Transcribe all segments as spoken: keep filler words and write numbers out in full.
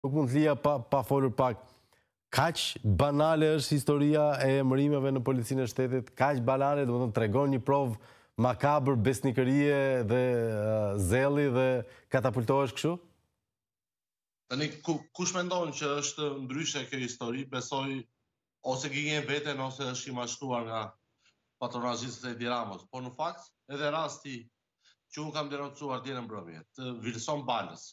Nuk mund të lija pa, pa folur pak. Kaq banale është historia e emërimeve në policinë e shtetit, kaq banale, do të thonë tregon një provë makabër, besnikërie dhe uh, zelli dhe katapultohesh kështu? Tani kush mendon që është ndryshe kjo histori, besoj ose gënjen veten ose është i mashtruar nga patronazhistët e Edi Ramës. Por në fakt, edhe rasti që unë kam denoncuar dje në mbrëmje, të Vilson Balës,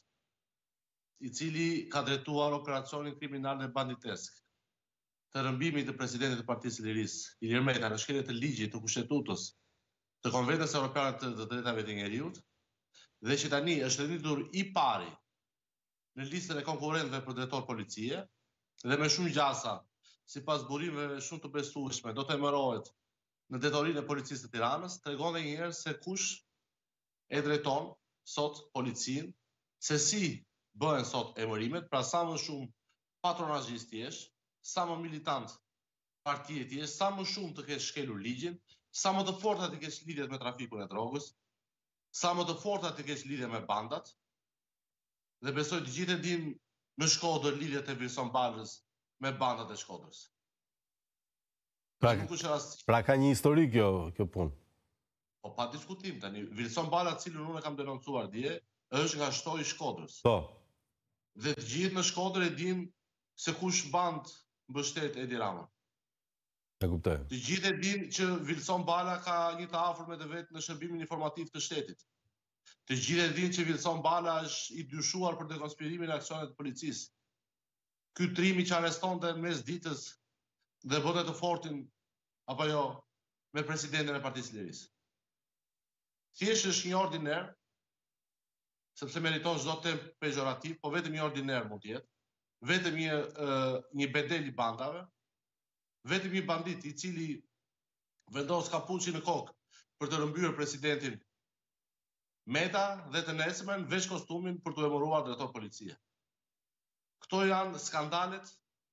i cili ka drejtuar operacionin kriminal dhe banditesk të rëmbimit të presidentit të Partisë së Lirisë, Ilir Meta, në shkelje të ligjit të Kushtetutës të Konventës Evropiane të Drejtave të Njeriut, dhe që tani është renditur i pari në listën e konkurrentëve për drejtor policie, dhe me shumë gjasa, sipas burimeve shumë të besueshme, do të emërohet në drejtorinë e policisë të Tiranës, tregon edhe një herë se kush e drejton sot policinë, se si bëhen sot emërimet, pra sa më shumë patronazhist jesh, sa më militant partije ti jesh, sa më shumë të kesh shkelur ligjin, sa më të forta të kesh lidhjet me trafikun e drogës, sa më të forta të kesh lidhje me bandat, dhe besoj të gjithë e dim në Shkodër lidhjet e Vilson Balës me bandat e Shkodrës. Pra, pra ka një histori kjo, kjo punë. Po pa diskutim tani, Vilson Bala, cilën unë e kam denoncuar dje, është nga shtoi i Shkodrës. Po. Dhe të gjithë në Shkodër e din se kush band mbështet Edi Rama. E kuptoj. Të gjithë e din që Vilson Bala ka një të afërmet e vet në shërbimin informativ të shtetit. Të gjithë e din që Vilson Bala është i dyshuar për dekonspirimin e aksionet të policisë. Ky trimi që arrestonte mes ditës dhe bëte të fortin apo jo me presidentin e Partisë së Lirisë. Thjesht është një ordiner, sepse meriton çdo temp pejorativ, po vetëm një ordiner mund të jetë, vetëm një uh, një bedel i bandave, vetëm një bandit i cili vendos kapuçi në kokë për të rëmbyer presidentin Meta dhe të nesërmen veç kostumin për të emëruar drejtor policie. Këto janë skandalet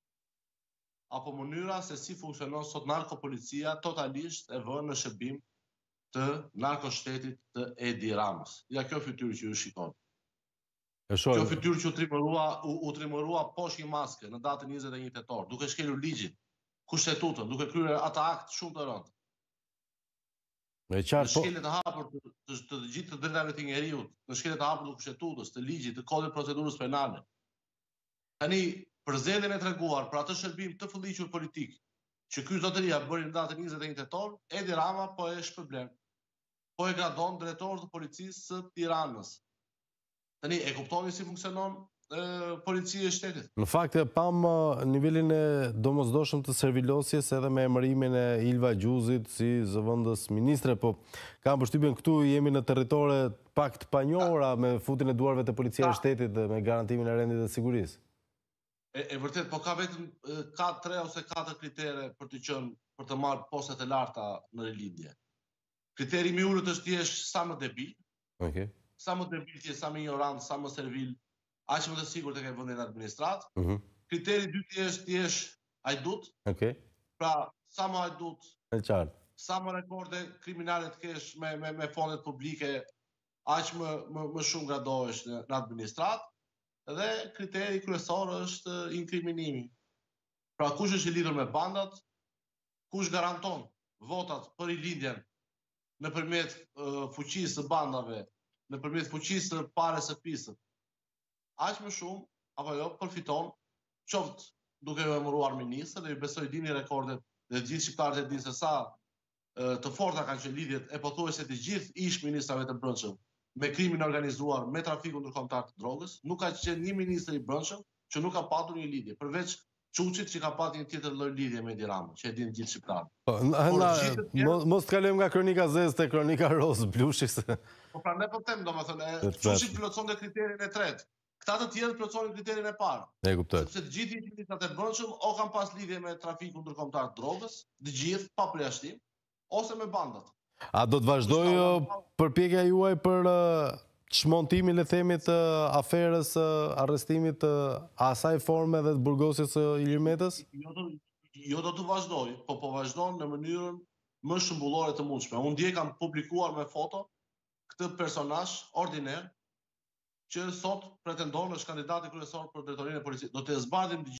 apo mënyra se si funksionon sot narkopolicia totalisht e vënë në shërbim të narkoshtetit të Edi Ramës. Ja kjo fytyrë që ju shikon. Kjo fytyrë që u trimërua, u, u trimërua poshtë një maske në datën njëzet e një tetor, duke shkelur ligjin, Kushtetutën, duke kryer atë akt shumë të rëndë. Në shkelje të hapur të, të, të gjithë të drejtave të njeriut, në shkelje të hapur të Kushtetutës, të ligjit, të kodit procedurës penale. Tani, për zgjedhjen e treguar për atë shërbim të fëlliqur politik, që ky zotëria bëri në datën njëzet e një tetor, Edi Rama po e shpërblen. Po e gradon drejtor të policisë së Tiranës. Tani, e kuptoni si funksionon e, policia e shtetit? Në fakt, pam nivelin e domosdoshëm të servilosjes edhe me emërimin e Ilva Gjuzit si zëvendës ministre, po kam përshtypjen këtu jemi në territore pak të panjohura me futin e duarve të policia e shtetit dhe me garantimin e rendit dhe sigurisë. E, e vërtet, po ka vetëm ka tre ose katër kritere për të qenë për të marrë postet e larta në rilindje. Kriteri më i ulët është ti jesh sa më debil. Okay. Sa më debil ti je, sa më ignorant, sa më servil, aq më të sigurt tek vendi administrat. Uh -huh. Kriteri i dytë është ti jesh hajdut. Okay. Pra, sa më hajdut, e qartë. Sa më rekorde kriminale të kesh me me me fondet publike, aq më më, më shumë gradohesh në, në administrat. Dhe kriteri kryesor është inkriminimi. Pra kush është i lidhur me bandat, kush garanton votat për rilindjen nëpërmjet uh, fuqisë së bandave, nëpërmjet fuqisë së pares së pisët. Aq më shumë apo jo përfiton, qoftë duke u emëruar ministër, dhe ju besoj dini rekordet dhe të gjithë shqiptarët e dinë se sa uh, të forta kanë qenë lidhjet e pothuajse të gjithë ish ministrave të brendshëm me krimin organizuar, me trafikun ndërkombëtar të drogës. Nuk ka qenë një ministër i brendshëm që nuk ka patur një lidhje, përveç Çuçit që ka patur një tjetër lloj lidhje me Edi Ramën, që e dinë gjithë shqiptarët. Mos të kalojmë nga kronika zezë te kronika roz blushi se. Po prandaj po them, domethënë, Çuçi plotësonte kriterin e tretë. Këta të tjerë plotësonin kriterin e parë. E kuptoj. Sepse të gjithë ministrat e brendshëm o kanë pas lidhje me trafikun ndërkombëtar të drogës, të gjithë pa përjashtim, ose me bandat. A do të vazhdojë përpjekja juaj për çmontimin, le themi, të aferës arrestimit të asaj forme dhe të burgosjes së Ilir Metës? Jo do, jo do të vazhdoj, po po vazhdon në mënyrën më shëmbullore të mundshme. Unë dje kam publikuar me foto këtë personazh ordiner që sot pretendon është kandidati kryesor për drejtorinë e policisë. Do të zbardhim